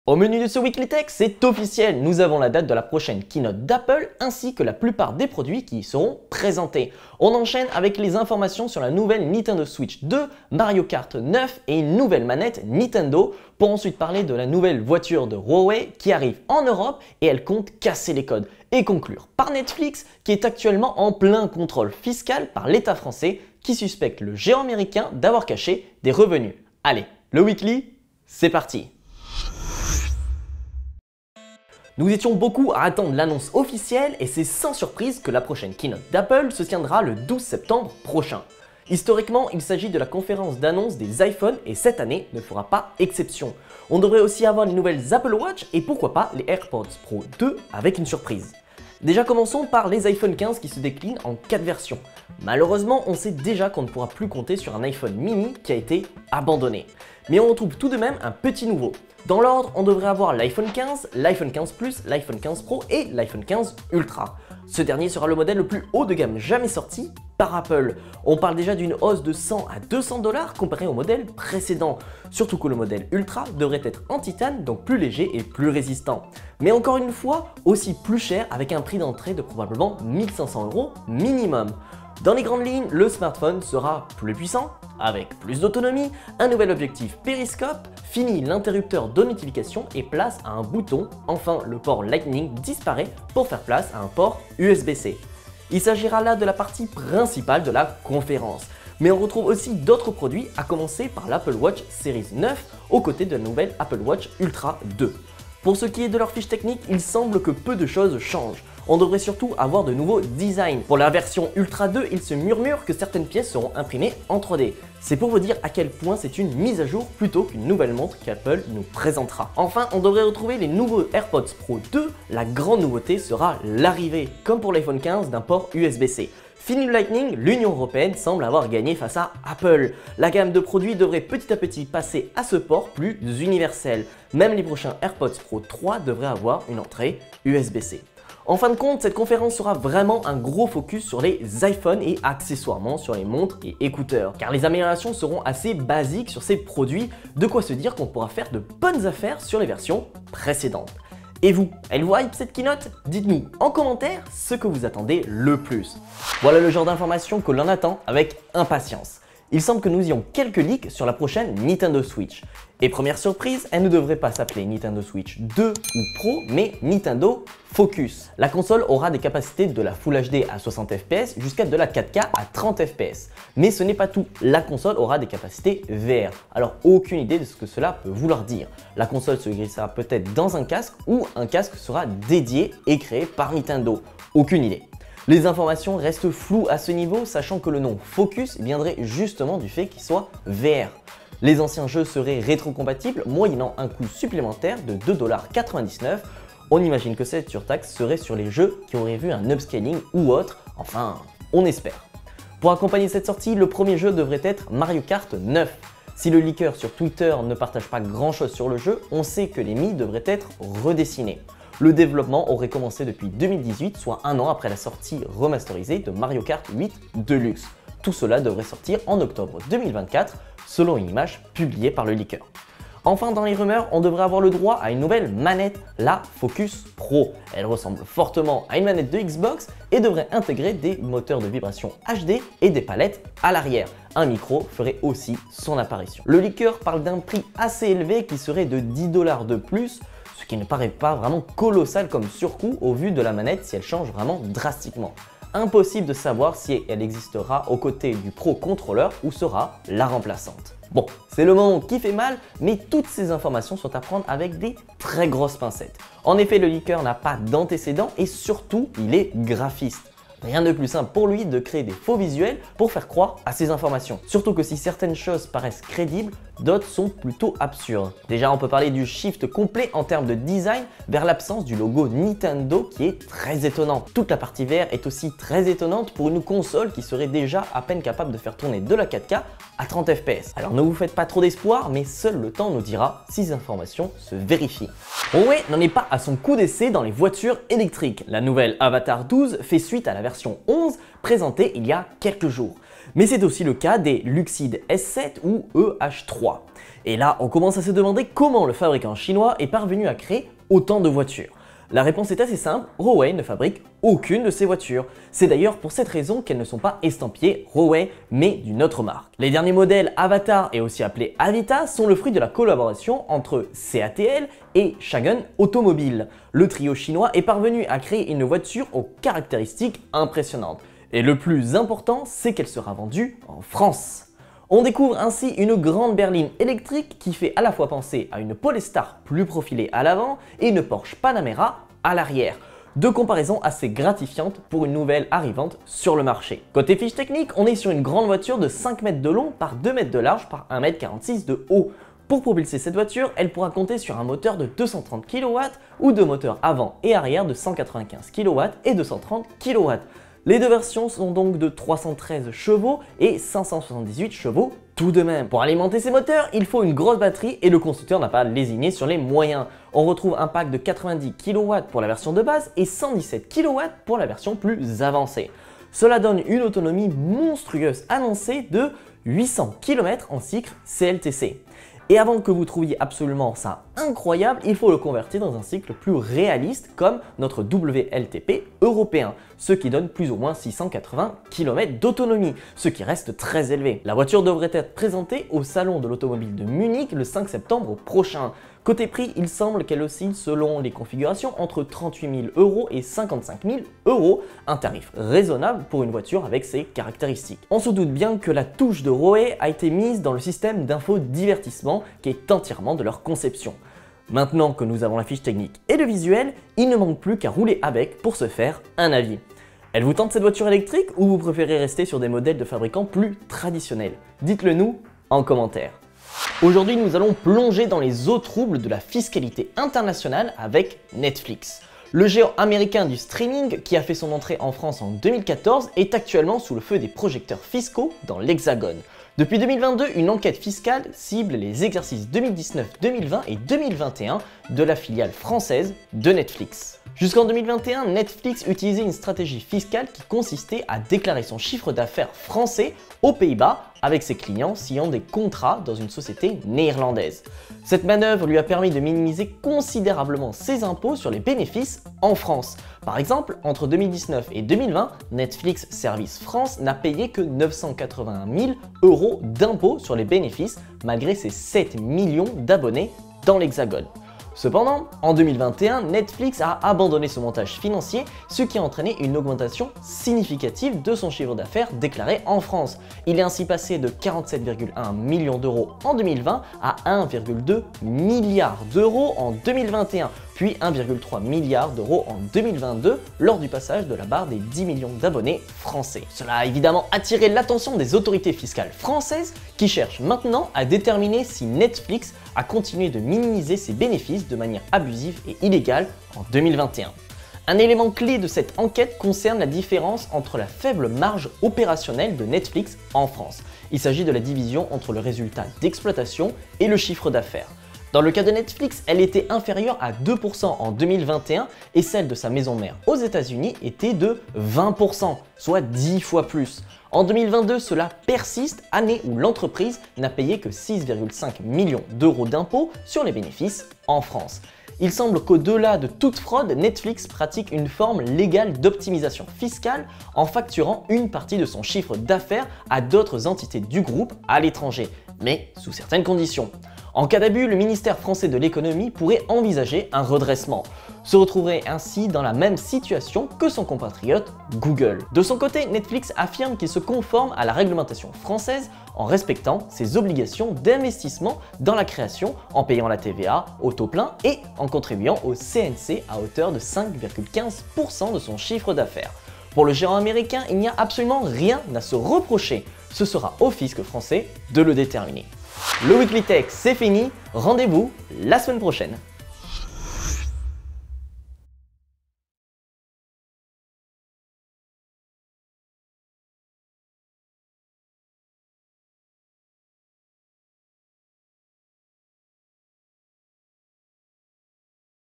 Au menu de ce Weekly Tech, c'est officiel, nous avons la date de la prochaine keynote d'Apple ainsi que la plupart des produits qui y seront présentés. On enchaîne avec les informations sur la nouvelle Nintendo Switch 2, Mario Kart 9 et une nouvelle manette Nintendo pour ensuite parler de la nouvelle voiture de Huawei qui arrive en Europe et elle compte casser les codes et conclure par Netflix qui est actuellement en plein contrôle fiscal par l'État français qui suspecte le géant américain d'avoir caché des revenus. Allez, le Weekly, c'est parti! Nous étions beaucoup à attendre l'annonce officielle et c'est sans surprise que la prochaine keynote d'Apple se tiendra le 12 septembre prochain. Historiquement, il s'agit de la conférence d'annonce des iPhones et cette année ne fera pas exception. On devrait aussi avoir les nouvelles Apple Watch et pourquoi pas les AirPods Pro 2 avec une surprise. Déjà commençons par les iPhone 15 qui se déclinent en 4 versions. Malheureusement, on sait déjà qu'on ne pourra plus compter sur un iPhone mini qui a été abandonné. Mais on retrouve tout de même un petit nouveau. Dans l'ordre, on devrait avoir l'iPhone 15, l'iPhone 15 Plus, l'iPhone 15 Pro et l'iPhone 15 Ultra. Ce dernier sera le modèle le plus haut de gamme jamais sorti par Apple. On parle déjà d'une hausse de 100 à 200 $ comparé au modèle précédent. Surtout que le modèle Ultra devrait être en titane, donc plus léger et plus résistant. Mais encore une fois, aussi plus cher avec un prix d'entrée de probablement 1 500 € minimum. Dans les grandes lignes, le smartphone sera plus puissant, avec plus d'autonomie, un nouvel objectif périscope, fini l'interrupteur de notification et place à un bouton. Enfin, le port Lightning disparaît pour faire place à un port USB-C. Il s'agira là de la partie principale de la conférence. Mais on retrouve aussi d'autres produits, à commencer par l'Apple Watch Series 9, aux côtés de la nouvelle Apple Watch Ultra 2. Pour ce qui est de leur fiche technique, il semble que peu de choses changent. On devrait surtout avoir de nouveaux designs. Pour la version Ultra 2, il se murmure que certaines pièces seront imprimées en 3D. C'est pour vous dire à quel point c'est une mise à jour plutôt qu'une nouvelle montre qu'Apple nous présentera. Enfin, on devrait retrouver les nouveaux AirPods Pro 2. La grande nouveauté sera l'arrivée, comme pour l'iPhone 15, d'un port USB-C. Fini le Lightning, l'Union Européenne semble avoir gagné face à Apple. La gamme de produits devrait petit à petit passer à ce port plus universel. Même les prochains AirPods Pro 3 devraient avoir une entrée USB-C. En fin de compte, cette conférence sera vraiment un gros focus sur les iPhones et accessoirement sur les montres et écouteurs. Car les améliorations seront assez basiques sur ces produits, de quoi se dire qu'on pourra faire de bonnes affaires sur les versions précédentes. Et vous, elle vous hype cette keynote? Dites-nous en commentaire ce que vous attendez le plus. Voilà le genre d'informations que l'on attend avec impatience. Il semble que nous ayons quelques leaks sur la prochaine Nintendo Switch. Et première surprise, elle ne devrait pas s'appeler Nintendo Switch 2 ou Pro, mais Nintendo Focus. La console aura des capacités de la Full HD à 60 fps jusqu'à de la 4K à 30 fps. Mais ce n'est pas tout, la console aura des capacités VR. Alors aucune idée de ce que cela peut vouloir dire. La console se glissera peut-être dans un casque ou un casque sera dédié et créé par Nintendo. Aucune idée. Les informations restent floues à ce niveau, sachant que le nom Focus viendrait justement du fait qu'il soit VR. Les anciens jeux seraient rétrocompatibles moyennant un coût supplémentaire de 2,99 $. On imagine que cette surtaxe serait sur les jeux qui auraient vu un upscaling ou autre, enfin, on espère. Pour accompagner cette sortie, le premier jeu devrait être Mario Kart 9. Si le leaker sur Twitter ne partage pas grand chose sur le jeu, on sait que les Mii devraient être redessinés. Le développement aurait commencé depuis 2018, soit un an après la sortie remasterisée de Mario Kart 8 Deluxe. Tout cela devrait sortir en octobre 2024, selon une image publiée par le leaker. Enfin, dans les rumeurs, on devrait avoir le droit à une nouvelle manette, la Focus Pro. Elle ressemble fortement à une manette de Xbox et devrait intégrer des moteurs de vibration HD et des palettes à l'arrière. Un micro ferait aussi son apparition. Le leaker parle d'un prix assez élevé qui serait de 10 $ de plus, ce qui ne paraît pas vraiment colossal comme surcoût au vu de la manette si elle change vraiment drastiquement. Impossible de savoir si elle existera aux côtés du Pro Controller ou sera la remplaçante. Bon, c'est le moment qui fait mal, mais toutes ces informations sont à prendre avec des très grosses pincettes. En effet, le leaker n'a pas d'antécédent et surtout, il est graphiste. Rien de plus simple pour lui de créer des faux visuels pour faire croire à ces informations. Surtout que si certaines choses paraissent crédibles, d'autres sont plutôt absurdes. Déjà, on peut parler du shift complet en termes de design vers l'absence du logo Nintendo qui est très étonnant. Toute la partie vert est aussi très étonnante pour une console qui serait déjà à peine capable de faire tourner de la 4K à 30 fps. Alors ne vous faites pas trop d'espoir, mais seul le temps nous dira si ces informations se vérifient. Huawei n'en est pas à son coup d'essai dans les voitures électriques. La nouvelle Avatar 12 fait suite à la version 11 présentée il y a quelques jours. Mais c'est aussi le cas des Lucid S7 ou EH3. Et là, on commence à se demander comment le fabricant chinois est parvenu à créer autant de voitures. La réponse est assez simple, Huawei ne fabrique aucune de ces voitures. C'est d'ailleurs pour cette raison qu'elles ne sont pas estampillées Huawei, mais d'une autre marque. Les derniers modèles Avatar et aussi appelés Avita sont le fruit de la collaboration entre CATL et Changan Automobile. Le trio chinois est parvenu à créer une voiture aux caractéristiques impressionnantes. Et le plus important, c'est qu'elle sera vendue en France. On découvre ainsi une grande berline électrique qui fait à la fois penser à une Polestar plus profilée à l'avant et une Porsche Panamera à l'arrière. Deux comparaisons assez gratifiantes pour une nouvelle arrivante sur le marché. Côté fiche technique, on est sur une grande voiture de 5 mètres de long par 2 mètres de large par 1,46 m de haut. Pour propulser cette voiture, elle pourra compter sur un moteur de 230 kW ou deux moteurs avant et arrière de 195 kW et 230 kW. Les deux versions sont donc de 313 chevaux et 578 chevaux tout de même. Pour alimenter ces moteurs, il faut une grosse batterie et le constructeur n'a pas lésiné sur les moyens. On retrouve un pack de 90 kW pour la version de base et 117 kW pour la version plus avancée. Cela donne une autonomie monstrueuse annoncée de 800 km en cycle CLTC. Et avant que vous trouviez absolument ça incroyable, il faut le convertir dans un cycle plus réaliste comme notre WLTP européen, ce qui donne plus ou moins 680 km d'autonomie, ce qui reste très élevé. La voiture devrait être présentée au salon de l'automobile de Munich le 5 septembre prochain. Côté prix, il semble qu'elle oscille selon les configurations entre 38 000 € et 55 000 €, un tarif raisonnable pour une voiture avec ces caractéristiques. On se doute bien que la touche de Huawei a été mise dans le système d'infodivertissement qui est entièrement de leur conception. Maintenant que nous avons la fiche technique et le visuel, il ne manque plus qu'à rouler avec pour se faire un avis. Elle vous tente cette voiture électrique ou vous préférez rester sur des modèles de fabricants plus traditionnels? Dites-le nous en commentaire. Aujourd'hui, nous allons plonger dans les eaux troubles de la fiscalité internationale avec Netflix. Le géant américain du streaming, qui a fait son entrée en France en 2014, est actuellement sous le feu des projecteurs fiscaux dans l'Hexagone. Depuis 2022, une enquête fiscale cible les exercices 2019, 2020 et 2021 de la filiale française de Netflix. Jusqu'en 2021, Netflix utilisait une stratégie fiscale qui consistait à déclarer son chiffre d'affaires français aux Pays-Bas avec ses clients signant des contrats dans une société néerlandaise. Cette manœuvre lui a permis de minimiser considérablement ses impôts sur les bénéfices en France. Par exemple, entre 2019 et 2020, Netflix Service France n'a payé que 981 000 € d'impôts sur les bénéfices malgré ses 7 millions d'abonnés dans l'Hexagone. Cependant, en 2021, Netflix a abandonné ce montage financier, ce qui a entraîné une augmentation significative de son chiffre d'affaires déclaré en France. Il est ainsi passé de 47,1 millions d'euros en 2020 à 1,2 milliard d'euros en 2021, puis 1,3 milliard d'euros en 2022 lors du passage de la barre des 10 millions d'abonnés français. Cela a évidemment attiré l'attention des autorités fiscales françaises qui cherchent maintenant à déterminer si Netflix a continué de minimiser ses bénéfices de manière abusive et illégale en 2021. Un élément clé de cette enquête concerne la différence entre la faible marge opérationnelle de Netflix en France. Il s'agit de la division entre le résultat d'exploitation et le chiffre d'affaires. Dans le cas de Netflix, elle était inférieure à 2% en 2021 et celle de sa maison mère aux États-Unis était de 20%, soit 10 fois plus. En 2022, cela persiste, année où l'entreprise n'a payé que 6,5 millions d'euros d'impôts sur les bénéfices en France. Il semble qu'au-delà de toute fraude, Netflix pratique une forme légale d'optimisation fiscale en facturant une partie de son chiffre d'affaires à d'autres entités du groupe à l'étranger, mais sous certaines conditions. En cas d'abus, le ministère français de l'économie pourrait envisager un redressement, se retrouverait ainsi dans la même situation que son compatriote Google. De son côté, Netflix affirme qu'il se conforme à la réglementation française en respectant ses obligations d'investissement dans la création, en payant la TVA au taux plein et en contribuant au CNC à hauteur de 5,15% de son chiffre d'affaires. Pour le géant américain, il n'y a absolument rien à se reprocher. Ce sera au fisc français de le déterminer. Le Weekly Tech, c'est fini. Rendez-vous la semaine prochaine.